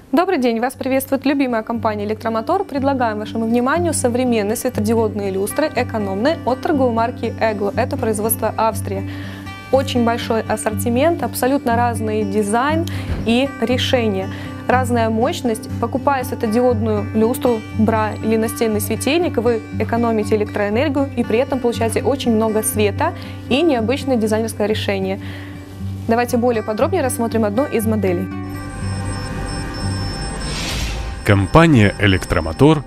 Добрый день! Вас приветствует любимая компания «Электромотор». Предлагаем вашему вниманию современные светодиодные люстры, экономные, от торговой марки EGLO. Это производство Австрия. Очень большой ассортимент, абсолютно разный дизайн и решения. Разная мощность. Покупая светодиодную люстру, бра или настенный светильник, вы экономите электроэнергию и при этом получаете очень много света и необычное дизайнерское решение. Давайте более подробнее рассмотрим одну из моделей. Компания «Электромотор».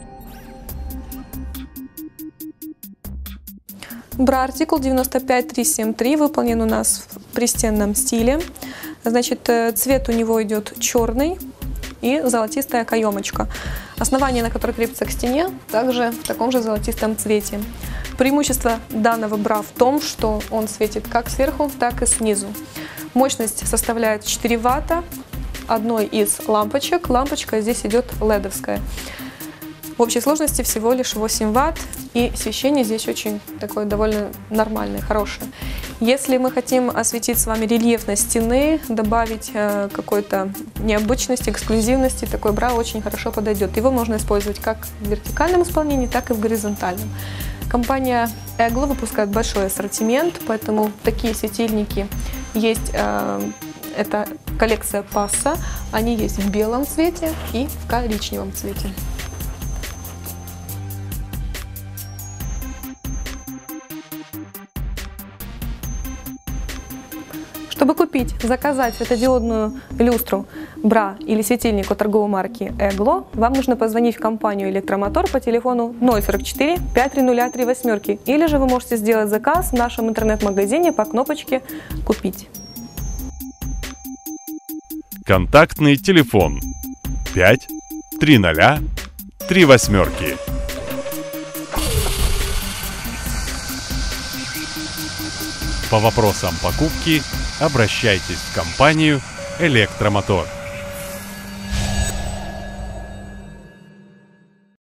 Бра артикул 95373 выполнен у нас в пристенном стиле. Значит, цвет у него идет черный и золотистая каемочка. Основание, на которое крепится к стене, также в таком же золотистом цвете. Преимущество данного бра в том, что он светит как сверху, так и снизу. Мощность составляет 4 Вт. Одной из лампочек. Лампочка здесь идет ледовская. В общей сложности всего лишь 8 Вт, и освещение здесь очень такое довольно нормальное, хорошее. Если мы хотим осветить с вами рельефность стены, добавить какой-то необычности, эксклюзивности, такой бра очень хорошо подойдет. Его можно использовать как в вертикальном исполнении, так и в горизонтальном. Компания EGLO выпускает большой ассортимент, поэтому такие светильники есть. Это коллекция Passa, они есть в белом цвете и в коричневом цвете. Чтобы купить, заказать светодиодную люстру, бра или светильник от торговой марки EGLO, вам нужно позвонить в компанию «Электромотор» по телефону 044 530 38 или же вы можете сделать заказ в нашем интернет-магазине по кнопочке «Купить». Контактный телефон 5 30 38. По вопросам покупки обращайтесь в компанию «Электромотор».